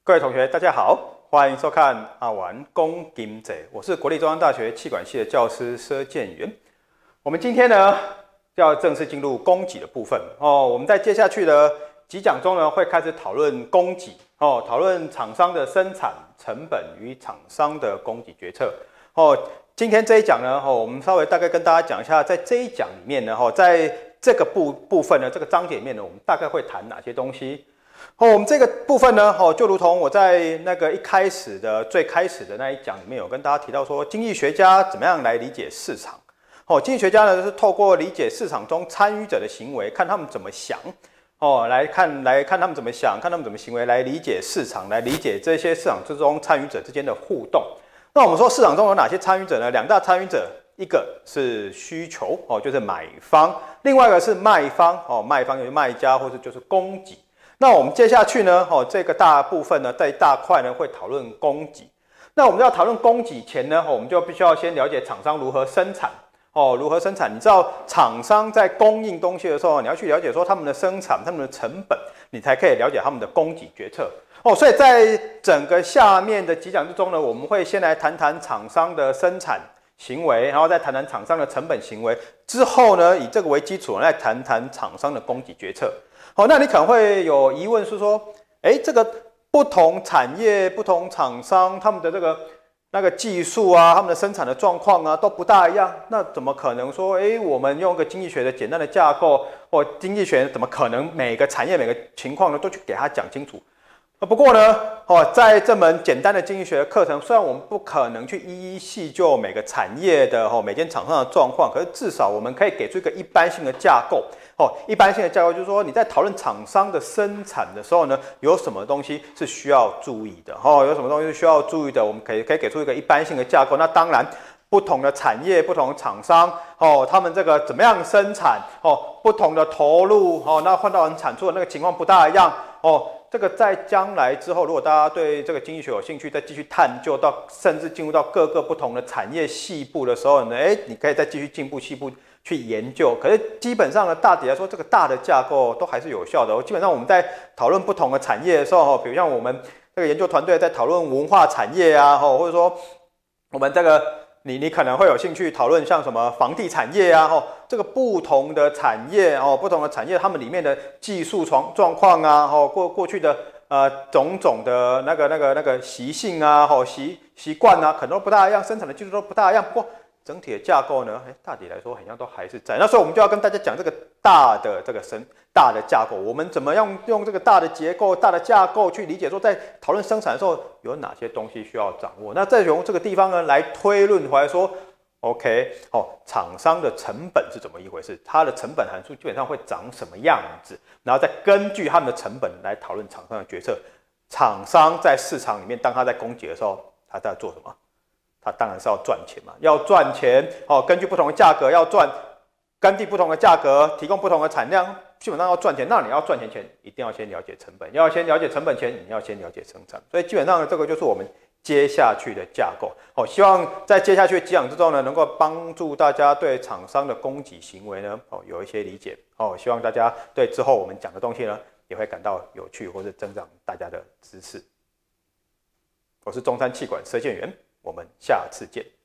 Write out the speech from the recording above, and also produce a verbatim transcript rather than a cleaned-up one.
各位同学，大家好，欢迎收看阿玩公经济，我是国立中央大学企管系的教师佘建元。我们今天呢，要正式进入供给的部分哦。我们在接下去的几讲中呢，会开始讨论供给哦，讨论厂商的生产成本与厂商的供给决策哦。今天这一讲呢，哦，我们稍微大概跟大家讲一下，在这一讲里面呢，哦，在这个部部分呢，这个章节里面呢，我们大概会谈哪些东西？哦，我们这个部分呢，哦，就如同我在那个一开始的最开始的那一讲里面有跟大家提到说，经济学家怎么样来理解市场？哦，经济学家呢是透过理解市场中参与者的行为，看他们怎么想，哦，来看来看他们怎么想，看他们怎么行为，来理解市场，来理解这些市场之中参与者之间的互动。那我们说市场中有哪些参与者呢？两大参与者，一个是需求，哦，就是买方；另外一个是卖方，哦，卖方就是卖家或者就是供给。那我们接下去呢，哦，这个大部分呢，在大块呢会讨论供给。那我们要讨论供给前呢，我们就必须要先了解厂商如何生产，哦，如何生产。你知道厂商在供应东西的时候，你要去了解说他们的生产、他们的成本，你才可以了解他们的供给决策。哦，所以在整个下面的几讲之中呢，我们会先来谈谈厂商的生产行为，然后再谈谈厂商的成本行为，之后呢，以这个为基础来谈谈厂商的供给决策。好，那你可能会有疑问是说，哎，这个不同产业、不同厂商，他们的这个那个技术啊，他们的生产的状况啊，都不大一样，那怎么可能说，哎，我们用个经济学的简单的架构，或经济学怎么可能每个产业、每个情况呢，都去给他讲清楚？不过呢，哦，在这门简单的经济学的课程，虽然我们不可能去一一细究每个产业的哦每间厂商的状况，可是至少我们可以给出一个一般性的架构。哦，一般性的架构就是说，你在讨论厂商的生产的时候呢，有什么东西是需要注意的？哦，有什么东西是需要注意的？我们可以可以给出一个一般性的架构。那当然，不同的产业、不同的厂商，哦，他们这个怎么样生产？哦，不同的投入，哦，那换到产出的那个情况不大一样。哦，这个在将来之后，如果大家对这个经济学有兴趣，再继续探究到，甚至进入到各个不同的产业细部的时候呢，哎，你可以再继续进步细部去研究。可是基本上呢，大体来说，这个大的架构都还是有效的。基本上我们在讨论不同的产业的时候，比如像我们这个研究团队在讨论文化产业啊，或者说我们这个你你可能会有兴趣讨论像什么房地产业啊，这个不同的产业哦，不同的产业它们里面的技术状状况啊，过过去的呃种种的那个那个那个习性啊，习习惯啊，可能都不大一样，生产的技术都不大一样。不过整体的架构呢，哎，大体来说好像都还是在。那所以我们就要跟大家讲这个大的这个生大的架构，我们怎么样用这个大的结构、大的架构去理解说，在讨论生产的时候有哪些东西需要掌握。那再从这个地方呢来推论回来说 ，OK， 哦，厂商的成本是怎么一回事？它的成本函数基本上会长什么样子？然后再根据他们的成本来讨论厂商的决策。厂商在市场里面，当他在供给的时候，他在做什么？他当然是要赚钱嘛，要赚钱哦。根据不同的价格要赚，根据不同的价格提供不同的产量，基本上要赚钱。那你要赚钱前，一定要先了解成本，要先了解成本前，你要先了解生产。所以基本上这个就是我们接下去的架构。哦，希望在接下去的几讲之中呢，能够帮助大家对厂商的供给行为呢，哦，有一些理解。哦，希望大家对之后我们讲的东西呢，也会感到有趣，或是增长大家的知识。我是中山企管佘建元。我们下次见。